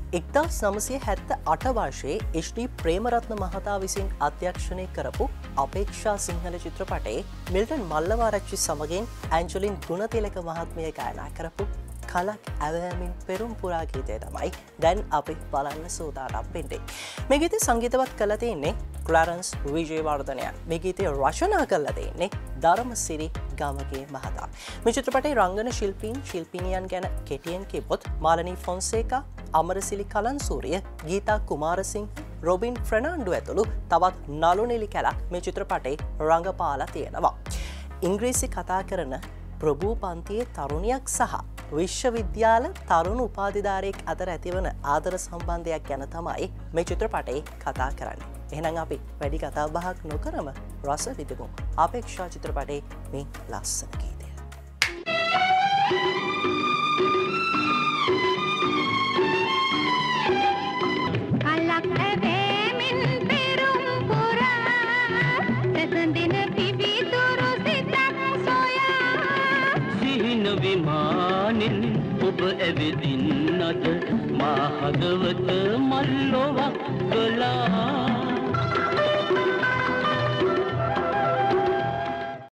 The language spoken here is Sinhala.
1978 වර්ෂයේ HD ප්‍රේමරත්න මහතා විසින් අධ්‍යක්ෂණය කරපු අපේක්ෂා සිංහල චිත්‍රපටයේ මිල්ටන් මල්ලවාරච්චි සමගින් ඇන්ජලින් ගුණතිලක මහත්මිය ගායනා කරපු කලක් ඇවෑමින් පෙරුම් පුරා ගීතය තමයි දැන් අපි බලන්න සූදානම් වෙන්නේ. මේ ගීතය සංගීතවත් කරලා තියෙන්නේ ක්ලැරන්ස් විජේවර්ධනය. මේ ගීතය රචනා කරලා තියෙන්නේ ධර්මසිරි ගමගේ මහතා. මේ චිත්‍රපටයේ රංගන ශිල්පීනියන් ගැන කෙටියෙන් කිව්වොත් මාලනී ෆොන්සේකා, අමරසිලි කලන්සූරිය, ගීතා කුමාරසිංහ, රොබින් ෆර්නෑන්ඩෝ ඇතුළු තවත් නළු නිළි කැලක් මේ චිත්‍රපටයේ රංගපාලා තියෙනවා. ඉංග්‍රීසි කතා කරන ප්‍රභූ පන්තියේ තරුණියක් සහ විශ්වවිද්‍යාල තරුණ උපාධිධාරයෙක් අතර ඇතිවන ආදර සම්බන්ධයක් ගැන තමයි මේ චිත්‍රපටයේ කතා කරන්නේ. එහෙනම් අපි වැඩි කතා බහක් නොකරම රස විඳමු අපේක්ෂා චිත්‍රපටයේ මේ ලස්සන ගීතය. විමානෙන් ඔබ ඇවිදින්නට මා හදවත මල්ලොවා